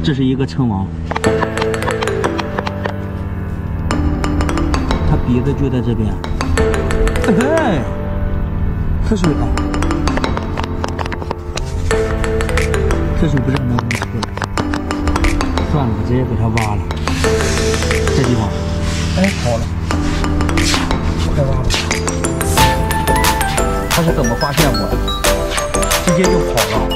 这是一个称王，它鼻子就在这边。哎，喝水了，喝水不让它出来。算了，直接给它挖了。这地方，哎，好了，快挖了。它是怎么发现我的？直接就跑了。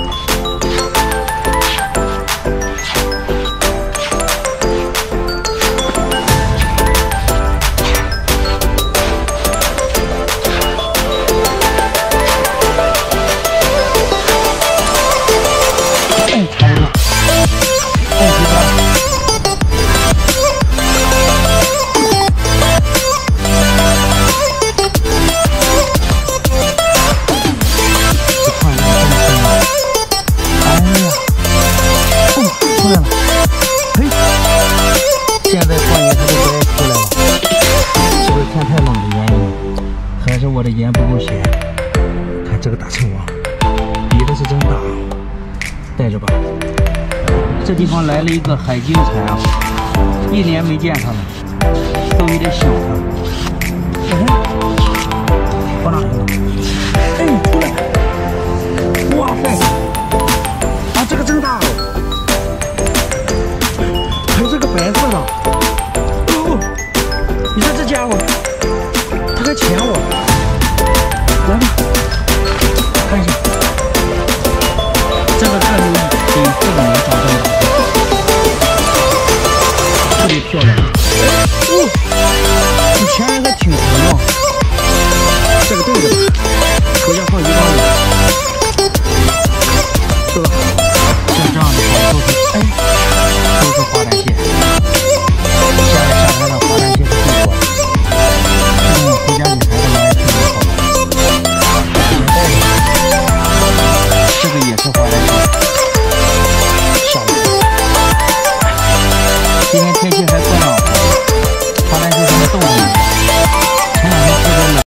我的盐不够咸，看这个大称王，鼻子是真大，带着吧。这地方来了一个海金蝉啊，1年没见它了，都有点想它。哎，跑哪去了？哎，出来！哇塞，啊，这个真大哦，还是个白色的。哦，你看这家伙，它还钳我。 来吧，看一下，这个看着比这个年长这么大，特别漂亮。哦，以前人还挺沉的，这个对着，回家放鱼缸里，是吧？像这样的好都是，哎，都是滑蛋蟹。下来上来的滑蛋蟹是最多的，回家女孩子们挺好的。 这个也是滑蛋蟹，下来。今天天气